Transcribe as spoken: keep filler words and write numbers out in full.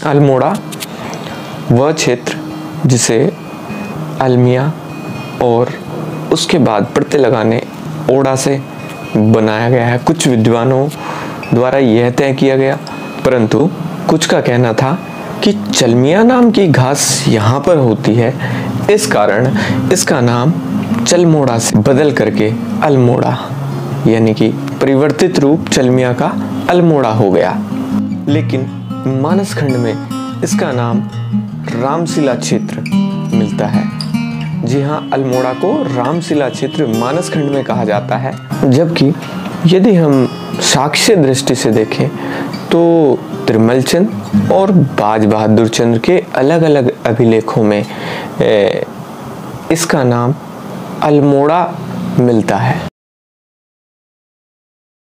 अल्मोड़ा वह क्षेत्र जिसे अलमिया और उसके बाद प्रत्यय लगाने ओड़ा से बनाया गया है। कुछ विद्वानों द्वारा यह तय किया गया, परंतु कुछ का कहना था कि चलमिया नाम की घास यहाँ पर होती है, इस कारण इसका नाम चलमोड़ा से बदल करके अल्मोड़ा यानी कि परिवर्तित रूप चलमिया का अल्मोड़ा हो गया। लेकिन मानसखंड में इसका नाम रामशिला क्षेत्र मिलता है। जी हाँ, अल्मोड़ा को रामशिला क्षेत्र मानसखंड में कहा जाता है। जबकि यदि हम साक्ष्य दृष्टि से देखें तो त्रिमलचंद और बाज बहादुर चंद्र के अलग अलग अभिलेखों में इसका नाम अल्मोड़ा मिलता है।